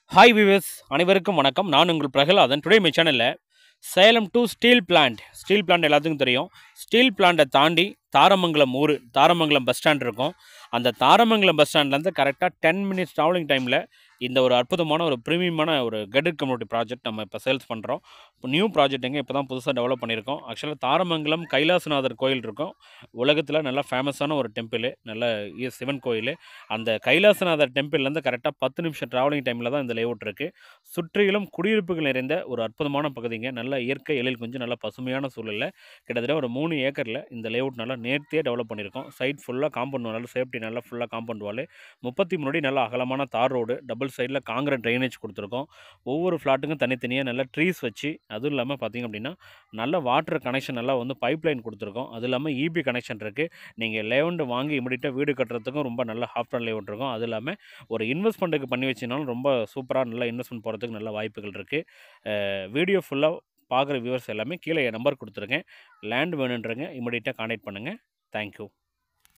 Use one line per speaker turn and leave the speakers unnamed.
Hi viewers, அனைவருக்கும் வணக்கம். நான் உங்கள் பிரகலாதன். டுடே மை சேனலில் சேலம் டு ஸ்டீல் பிளான்ட் எல்லாத்துக்கும் தெரியும். ஸ்டீல் பிளான்ட்டை தாண்டி தாரமங்கலம் ஊர், தாரமங்கலம் பஸ் ஸ்டாண்ட் இருக்கும். அந்த தாரமங்கலம் பஸ் ஸ்டாண்ட்லேருந்து கரெக்டாக 10 மினிட்ஸ் ட்ராவலிங் டைமில் இந்த ஒரு அற்புதமான ஒரு ப்ரீமியமான ஒரு கெட்டட் கம்யூனிட்டி ப்ராஜெக்ட் நம்ம இப்போ சேல்ஸ் பண்ணுறோம். இப்போ நியூ ப்ராஜெக்ட்டுங்க, இப்போ தான் புதுசாக டெவலப் பண்ணியிருக்கோம். ஆக்சுவலாக தாரமங்கலம் கைலாசநாதர் கோயில் இருக்கும். உலகத்தில் நல்லா ஃபேமஸான ஒரு டெம்பிள், நல்ல சிவன் கோயில். அந்த கைலாசநாதர் டெம்பிள்லேருந்து கரெக்டாக 10 நிமிஷம் ட்ராவலிங் டைமில் தான் இந்த லேஅவுட் இருக்குது. சுற்றிலும் குடியிருப்புகள் நிறைந்த ஒரு அற்புதமான பகுதிங்க. நல்ல இயற்கை எழில் கொஞ்சம் நல்ல பசுமையான சூழலில் கிட்டத்தட்ட ஒரு 3 ஏக்கரில் இந்த லேஅவுட் நல்லா நேர்த்தியாக டெவலப் பண்ணியிருக்கோம். சைட் ஃபுல்லாக காம்பவுண்ட் நல்லா சேஃப்டி, நல்லா ஃபுல்லாக காம்பவுண்ட் வால், 33 அடி நல்ல அகலமான தார் ரோடு, டபுள் சைடில் காங்கிரீட் ட்ரைனேஜ் கொடுத்துருக்கோம். ஒவ்வொரு ஃப்ளாட்டுக்கும் தனித்தனியாக நல்ல ட்ரீஸ் வச்சு, அதுவும் இல்லாமல் பார்த்திங்க அப்படின்னா நல்ல வாட்டர் கனெக்ஷன் நல்லா வந்து பைப் லைன் கொடுத்துருக்கோம். அது இல்லாமல் இபி கனெக்ஷன் இருக்குது. நீங்கள் லேஅவுட் வாங்கி இமிடியட்டாக வீடு கட்டுறதுக்கும் ரொம்ப நல்ல ஹாஃப்டன் லேஅவுட் இருக்கும். அது இல்லாமல் ஒரு இன்வெஸ்ட்மெண்ட்டுக்கு பண்ணி வச்சினாலும் ரொம்ப சூப்பராக நல்ல இன்வெஸ்ட்மெண்ட் போகிறதுக்கு நல்ல வாய்ப்புகள் இருக்குது. வீடியோ ஃபுல்லாக பார்க்குற வியூவர்ஸ் எல்லாமே கீழே என் நம்பர் கொடுத்துருக்கேன். லேண்ட் வேணுன்றங்க இமிடியட்டாக கான்டாக்ட் பண்ணுங்கள். தேங்க்யூ.